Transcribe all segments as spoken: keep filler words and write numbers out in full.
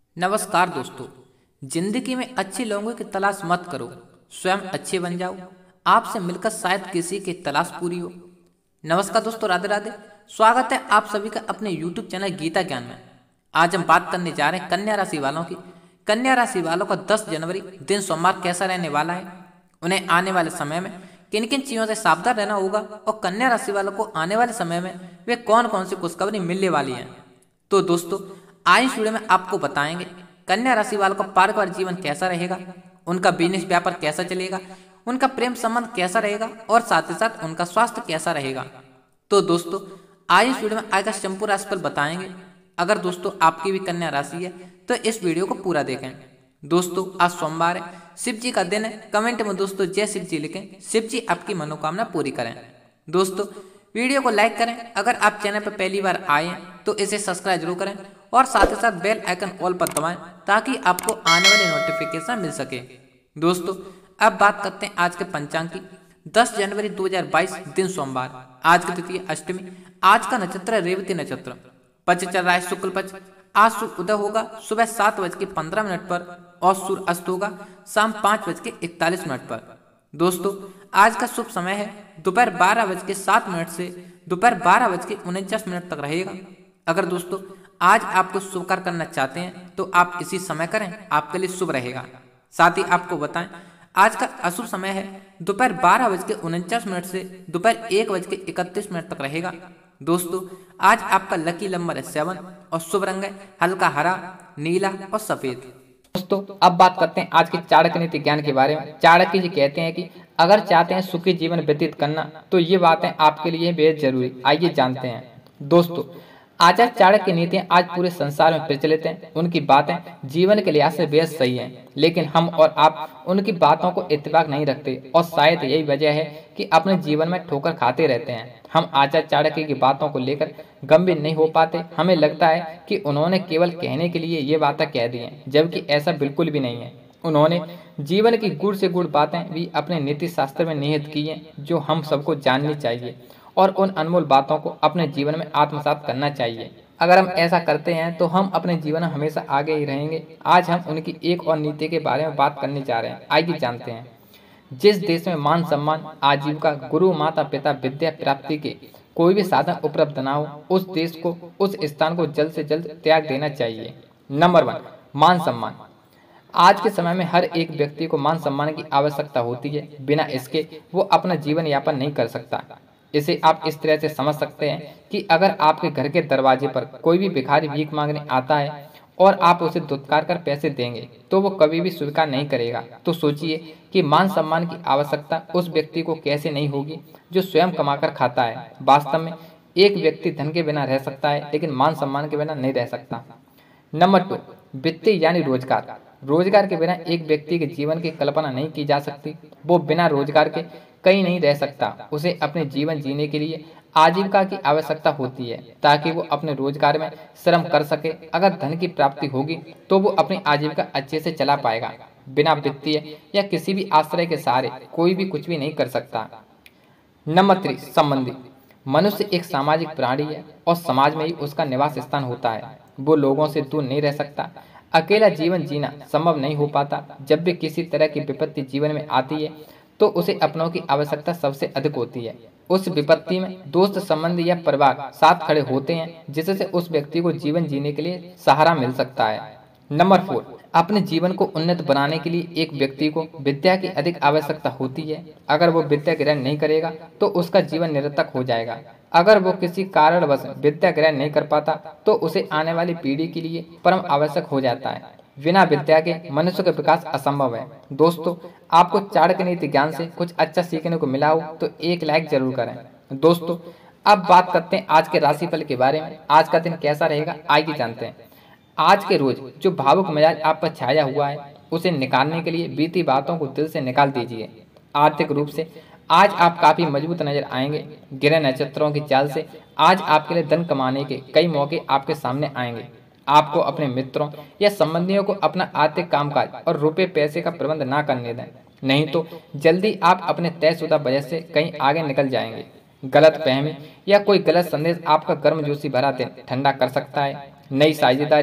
नमस्कार दोस्तों। जिंदगी में अच्छे लोगों की तलाश मत करो, स्वयं अच्छे बन जाओ। आपसे मिलकर शायद किसी की तलाश पूरी हो। नमस्कार दोस्तों, राधे राधे। स्वागत है आप सभी का अपने यूट्यूब चैनल गीता ज्ञान में। आज हम बात करने जा रहे हैं कन्या राशि वालों की। कन्या राशि वालों का दस जनवरी दिन सोमवार कैसा रहने वाला है, उन्हें आने वाले समय में किन किन चीज़ों से सावधान रहना होगा और कन्या राशि वालों को आने वाले समय में वे कौन कौन सी खुशखबरी मिलने वाली है। तो दोस्तों, आज इस वीडियो में आपको बताएंगे कन्या राशि वालों का पारिवारिक जीवन कैसा रहेगा, उनका बिजनेस व्यापार कैसा चलेगा, उनका प्रेम संबंध कैसा रहेगा और साथ ही साथ उनका स्वास्थ्य कैसा रहेगा। तो दोस्तों, आज इस वीडियो में आएगा संपूर्ण राशि पर बताएंगे। अगर दोस्तों आपकी भी कन्या राशि है तो इस वीडियो को पूरा देखें। दोस्तों, आज सोमवार है, शिव जी का दिन है। कमेंट में दोस्तों जय शिव जी लिखें, शिव जी आपकी मनोकामना पूरी करें। दोस्तों, वीडियो को लाइक करें। अगर आप चैनल पर पहली बार आए हैं तो इसे सब्सक्राइब जरूर करें और साथ ही साथ बेल आइकन ऑल पर दबाएं ताकि आपको आने वाली नोटिफिकेशन मिल सके। दोस्तों, अब बात करते हैं आज के पंचांग की। दस जनवरी दो हज़ार बाईस दिन सोमवार, आज की तिथि अष्टमी। आज का नक्षत्र है रेवती नक्षत्र। पक्ष चल रहा है शुक्ल पक्ष। आज सूर्य उदय होगा सुबह सात बज के पंद्रह मिनट पर और सूर्य अस्त होगा शाम पाँच बज के इकतालीस मिनट पर। दोस्तों, आज का शुभ समय है दोपहर बारह बज के सात मिनट से दोपहर बारह बज के उनचास मिनट तक रहेगा। अगर दोस्तों आज आप कुछ शुभ कार्य करना चाहते हैं तो आप इसी समय करें, आपके लिए शुभ रहेगा। साथ ही आपको बताएं, आज का अशुभ समय है दोपहर बारह बज के उनचास मिनट से दोपहर एक बज के इकतीस मिनट तक रहेगा। दोस्तों, आज आपका लकी नंबर है सेवन और शुभ रंग है हल्का हरा, नीला और सफेद। दोस्तों, अब बात करते हैं आज के चाणक्य नीति ज्ञान के बारे में। चाणक्य जी कहते हैं कि अगर चाहते हैं सुखी जीवन व्यतीत करना तो ये बातें आपके लिए बेहद जरूरी। आइए जानते हैं। दोस्तों, आचार्य चाणक्य की नीतियां आज पूरे संसार में प्रचलित हैं। उनकी बातें जीवन के लिहाज से बेहद सही हैं, लेकिन हम और आप उनकी बातों को इत्तेफाक नहीं रखते और शायद यही वजह है कि अपने जीवन में ठोकर खाते रहते हैं। हम आचार्य चाणक्य की बातों को लेकर गंभीर नहीं हो पाते। हमें लगता है कि उन्होंने केवल कहने के लिए ये बातें कह दी हैं, जबकि ऐसा बिल्कुल भी नहीं है। उन्होंने जीवन की गुड़ से गुड़ बातें भी अपने नीति शास्त्र में निहित की हैं, जो हम सबको जाननी चाहिए और उन अनमोल बातों को अपने जीवन में आत्मसात करना चाहिए। अगर हम ऐसा करते हैं तो हम अपने जीवन में हमेशा आगे ही रहेंगे। आज हम उनकी एक और नीति के बारे में बात करने जा रहे हैं। आइए जानते हैं। जिस देश में मान सम्मान, आजीविका, गुरु, माता पिता, विद्या प्राप्ति के कोई भी साधन उपलब्ध ना हो, उस देश को, उस स्थान को जल्द से जल्द त्याग देना चाहिए। नंबर वन, मान सम्मान। आज के समय में हर एक व्यक्ति को मान सम्मान की आवश्यकता होती है। बिना इसके वो अपना जीवन यापन नहीं कर सकता। इसे आप इस तरह से समझ सकते हैं कि अगर आपके घर के दरवाजे पर कोई भी भिखारी भीख मांगने आता है और आप उसे दुत्कार कर पैसे देंगे तो वो कभी भी स्वीकार नहीं करेगा। तो सोचिए कि मान सम्मान की आवश्यकता उस व्यक्ति को कैसे नहीं होगी जो स्वयं कमाकर खाता है। वास्तव में एक व्यक्ति धन के बिना रह सकता है, लेकिन मान सम्मान के बिना नहीं रह सकता। नंबर टू, वित्तीय यानी रोजगार। रोजगार के बिना एक व्यक्ति के जीवन की कल्पना नहीं की जा सकती। वो बिना रोजगार के कहीं नहीं रह सकता। उसे अपने जीवन जीने के लिए आजीविका की आवश्यकता होती है ताकि वो अपने रोजगार में श्रम कर सके। अगर धन की प्राप्ति होगी तो वो अपनी आजीविका अच्छे से चला पाएगा। बिना वित्तीय या किसी भी आश्रय के सहारे कोई भी कुछ भी नहीं कर सकता। नंबर थ्री, संबंधी। मनुष्य एक सामाजिक प्राणी है और समाज में ही उसका निवास स्थान होता है। वो लोगों से दूर नहीं रह सकता। अकेला जीवन जीना संभव नहीं हो पाता। जब भी किसी तरह की विपत्ति जीवन में आती है तो उसे अपनों की आवश्यकता सबसे अधिक होती है। उस विपत्ति में दोस्त, संबंधी या परिवार साथ खड़े होते हैं, जिससे उस व्यक्ति को जीवन जीने के लिए सहारा मिल सकता है। नंबर फोर, अपने जीवन को उन्नत बनाने के लिए एक व्यक्ति को विद्या की अधिक आवश्यकता होती है। अगर वो विद्या ग्रहण नहीं करेगा तो उसका जीवन निरर्थक हो जाएगा। अगर वो किसी कारणवश विद्या ग्रहण नहीं कर पाता तो उसे आने वाली पीढ़ी के लिए परम आवश्यक हो जाता है। बिना विद्या के मनुष्य का विकास असंभव है। दोस्तों, आपको चाणक्य नीति ज्ञान से कुछ अच्छा सीखने को मिला हो तो एक लाइक जरूर करें। दोस्तों, अब बात करते हैं आज के राशिफल के बारे में। आज का दिन कैसा रहेगा, आइए जानते हैं। आज के रोज जो भावुक मिजाज आप पर छाया हुआ है उसे निकालने के लिए बीती बातों को दिल से निकाल दीजिए। आर्थिक रूप से आज आप काफी मजबूत नजर आएंगे। ग्रह नक्षत्रों की चाल से आज आपके लिए धन कमाने के कई मौके आपके सामने आएंगे। आपको अपने मित्रों या संबंधियों को अपना आर्थिक कामकाज और रुपए पैसे का प्रबंध ना करने दें, नहीं तो जल्दी आप अपने तयशुदा बजट से कहीं आगे निकल जाएंगे। गलत फहमी या कोई गलत संदेश आपका गर्मजोशी भरा दिन ठंडा कर सकता है। नई साझेदारी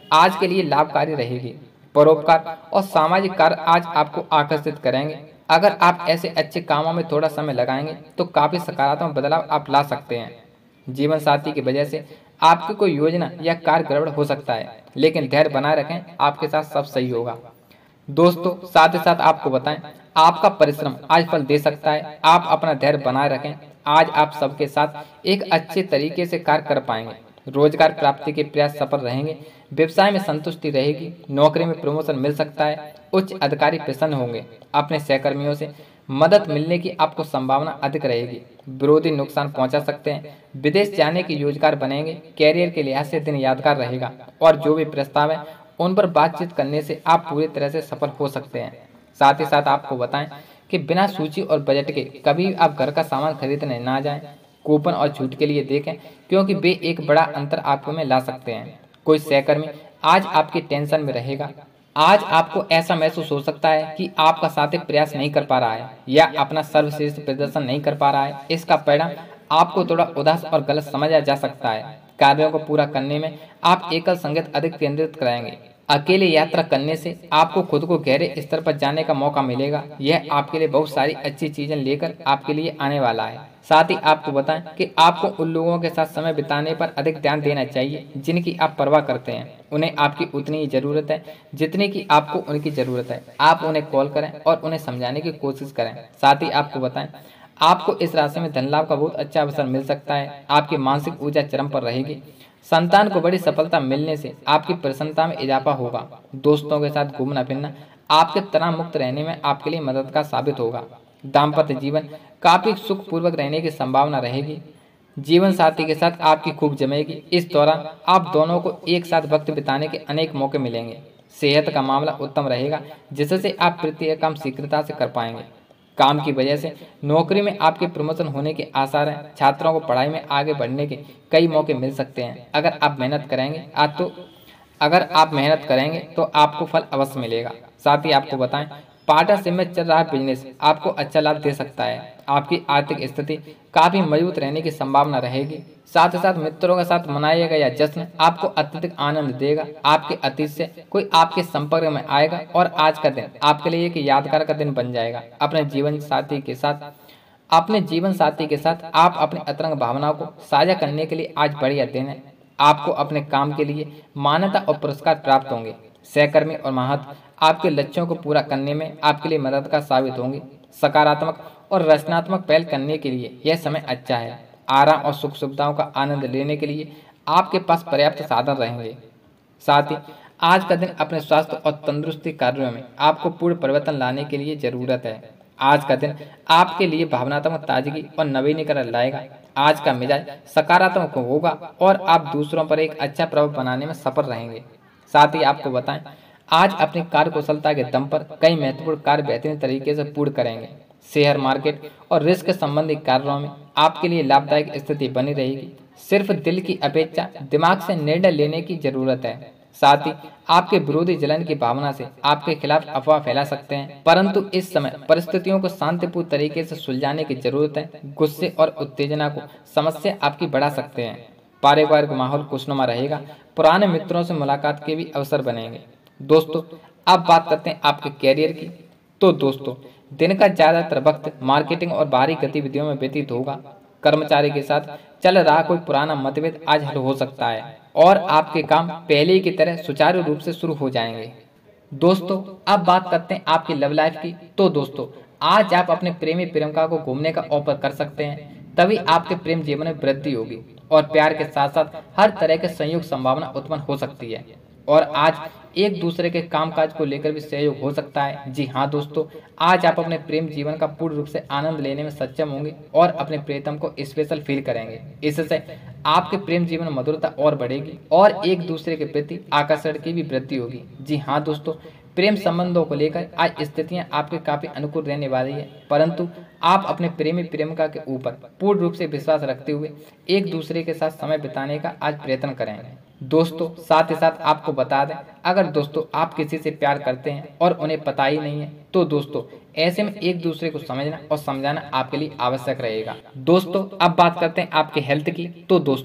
आज के लिए लाभकारी रहेगी। परोपकार और सामाजिक कार्य आज आपको आकर्षित करेंगे। अगर आप ऐसे अच्छे कामों में थोड़ा समय लगाएंगे तो काफी सकारात्मक बदलाव आप ला सकते हैं। जीवन साथी की वजह से आपकी कोई योजना या कार्य गड़बड़ हो सकता है, लेकिन धैर्य बनाए रखें, आपके साथ सब सही होगा। दोस्तों, साथ ही साथ आपको बताएं, आपका परिश्रम आज फल दे सकता है। आप अपना धैर्य बनाए रखें, आज आप सबके साथ एक अच्छे तरीके से कार्य कर पाएंगे। रोजगार प्राप्ति के प्रयास सफल रहेंगे। व्यवसाय में संतुष्टि रहेगी। नौकरी में प्रमोशन मिल सकता है। उच्च अधिकारी प्रसन्न होंगे। अपने सहकर्मियों से मदद मिलने की आपको संभावना अधिक रहेगी। विरोधी नुकसान पहुंचा सकते हैं। विदेश जाने की योजनाकार बनेंगे। कैरियर के लिहाज से दिन यादगार रहेगा और जो भी प्रस्ताव है उन पर बातचीत करने से आप पूरी तरह से सफल हो सकते हैं। साथ ही साथ आपको बताएं कि बिना सूची और बजट के कभी आप घर का सामान खरीदने ना जाएं। कूपन और छूट के लिए देखें, क्योंकि वे एक बड़ा अंतर आपको में ला सकते हैं। कोई सहकर्मी आज आपकी टेंशन में रहेगा। आज आपको ऐसा महसूस हो सकता है कि आपका साथी प्रयास नहीं कर पा रहा है या अपना सर्वश्रेष्ठ प्रदर्शन नहीं कर पा रहा है। इसका परिणाम आपको थोड़ा उदास और गलत समझा जा सकता है। कार्यों को पूरा करने में आप एकल संगत अधिक केंद्रित कराएंगे। अकेले यात्रा करने से आपको खुद को गहरे स्तर पर जाने का मौका मिलेगा। यह आपके लिए बहुत सारी अच्छी चीजें लेकर आपके लिए आने वाला है। साथ ही आपको बताएं कि आपको उन लोगों के साथ समय बिताने पर अधिक ध्यान देना चाहिए जिनकी आप परवाह करते हैं। उन्हें आपकी उतनी ही जरूरत है जितनी की आपको उनकी जरूरत है। आप उन्हें कॉल करें और उन्हें समझाने की कोशिश करें। साथ ही आपको बताएं, आपको इस राशि में धन लाभ का बहुत अच्छा अवसर मिल सकता है। आपकी मानसिक ऊर्जा चरम पर रहेगी। संतान को बड़ी सफलता मिलने से आपकी प्रसन्नता में इजाफा होगा। दोस्तों के साथ घूमना फिरना आपके तनाव मुक्त रहने में आपके लिए मददगार साबित होगा। दाम्पत्य जीवन काफी सुखपूर्वक रहने की संभावना रहेगी। जीवन साथी के साथ आपकी खूब जमेगी। इस दौरान आप दोनों को एक साथ वक्त बिताने के अनेक मौके मिलेंगे। सेहत का मामला उत्तम रहेगा, जिससे आप प्रत्येक काम शीघ्रता से कर पाएंगे। काम की वजह से नौकरी में आपके प्रमोशन होने के आसार हैं। छात्रों को पढ़ाई में आगे बढ़ने के कई मौके मिल सकते हैं। अगर आप मेहनत करेंगे आज तो अगर आप मेहनत करेंगे तो आपको फल अवश्य मिलेगा। साथ ही आपको बताएं, पार्टनरशिप में चल रहा बिजनेस आपको अच्छा लाभ दे सकता है। आपकी आर्थिक स्थिति काफी मजबूत रहने की संभावना रहेगी। साथ ही साथ मित्रों के साथ मनाया गया जश्न आपको अत्यधिक आनंद देगा। आपके अतीत से कोई आपके संपर्क में आएगा और आज का दिन आपके लिए एक यादगार का दिन बन जाएगा। अपने जीवन साथी के साथ अपने जीवन साथी के साथ आप अपनी अतरंग भावनाओं को साझा करने के लिए आज बढ़िया दिन है। आपको अपने काम के लिए मान्यता और पुरस्कार प्राप्त होंगे। सहकर्मी और महत्व आपके लक्ष्यों को पूरा करने में आपके लिए मददगार साबित होंगे। सकारात्मक और रचनात्मक पहल करने के लिए यह समय अच्छा है। आराम और सुख सुविधाओं का आनंद लेने के लिए आपके पास पर्याप्त साधन रहेंगे। साथ ही आज का दिन अपने स्वास्थ्य और तंदुरुस्ती कार्यों में आपको पूर्ण परिवर्तन लाने के लिए जरूरत है। आज का दिन आपके लिए भावनात्मक ताजगी और नवीनीकरण लाएगा। आज का मिजाज सकारात्मक होगा और आप दूसरों पर एक अच्छा प्रभाव बनाने में सफल रहेंगे। साथ ही आपको बताएं, आज अपनी कार्य कुशलता के दम पर कई महत्वपूर्ण कार्य बेहतरीन तरीके से पूर्ण करेंगे। शेयर मार्केट और रिस्क संबंधी कार्यों में आपके लिए लाभदायक स्थिति बनी रहेगी। सिर्फ दिल की अपेक्षा दिमाग से निर्णय लेने की जरूरत है। साथ ही आपके विरोधी जलन की भावना से आपके खिलाफ अफवाह फैला सकते हैं, परंतु इस समय परिस्थितियों को शांतिपूर्ण तरीके से सुलझाने की जरूरत है। गुस्से और उत्तेजना को समस्या आपकी बढ़ा सकते हैं। पारिवारिक माहौल खुशनुमा रहेगा। पुराने मित्रों से मुलाकात के भी अवसर बनेंगे। दोस्तों, अब बात करते हैं आपके कैरियर की। तो दोस्तों, दिन का ज्यादातर वक्त मार्केटिंग और बाहरी गतिविधियों में व्यतीत होगा। कर्मचारी के साथ चल रहा कोई पुराना मतभेद आज हल हो सकता है और आपके काम पहले की तरह सुचारू रूप से शुरू हो जाएंगे। दोस्तों, अब बात करते हैं आपकी लव लाइफ की। तो दोस्तों, आज आप अपने प्रेमी प्रेमिका को घूमने का ऑफर कर सकते हैं। तभी आपके प्रेम जीवन में वृद्धि होगी और प्यार के साथ साथ हर तरह के संयोग संभावना उत्पन्न हो सकती है। और आज एक दूसरे के कामकाज को लेकर भी सहयोग हो सकता है। जी हाँ दोस्तों, आज आप अपने प्रेम जीवन का पूर्ण रूप से आनंद लेने में सक्षम होंगे और अपने प्रियतम को स्पेशल फील करेंगे। इससे आपके प्रेम जीवन में मधुरता और बढ़ेगी और एक दूसरे के प्रति आकर्षण की भी वृद्धि होगी। जी हाँ दोस्तों, प्रेम संबंधों को लेकर आज स्थितियां आपके काफी अनुकूल रहने वाली है, परंतु आप अपने प्रेमी प्रेमिका के ऊपर पूर्ण रूप से विश्वास रखते हुए एक दूसरे के साथ समय बिताने का आज प्रयत्न करेंगे। दोस्तों, साथ ही साथ आपको बता दें, अगर दोस्तों आप किसी से प्यार करते हैं और उन्हें पता ही नहीं है, तो दोस्तों ऐसे में एक दूसरे को समझना और समझाना आपके लिए आवश्यक रहेगा। दोस्तों, अब बात करते हैं आपके हेल्थ की। तो दोस्तों,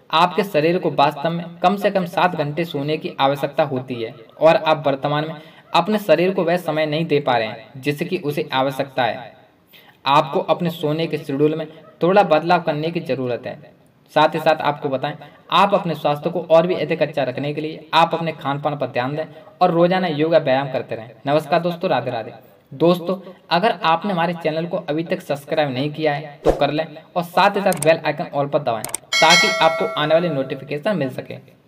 आपके शरीर को वास्तव में कम से कम सात घंटे सोने की आवश्यकता होती है और आप वर्तमान में अपने शरीर को वह समय नहीं दे पा रहे हैं जिसकी उसे आवश्यकता है। आपको अपने सोने के शेड्यूल में थोड़ा बदलाव करने की जरूरत है। साथ ही साथ आपको बताएं, आप अपने स्वास्थ्य को और भी अधिक अच्छा रखने के लिए आप अपने खान पान पर ध्यान दें और रोजाना योगा व्यायाम करते रहें। नमस्कार दोस्तों, राधे राधे। दोस्तों, अगर आपने हमारे चैनल को अभी तक सब्सक्राइब नहीं किया है तो कर लें और साथ ही साथ बेल आइकन ऑल पर दबाएं ताकि आपको आने वाली नोटिफिकेशन मिल सके।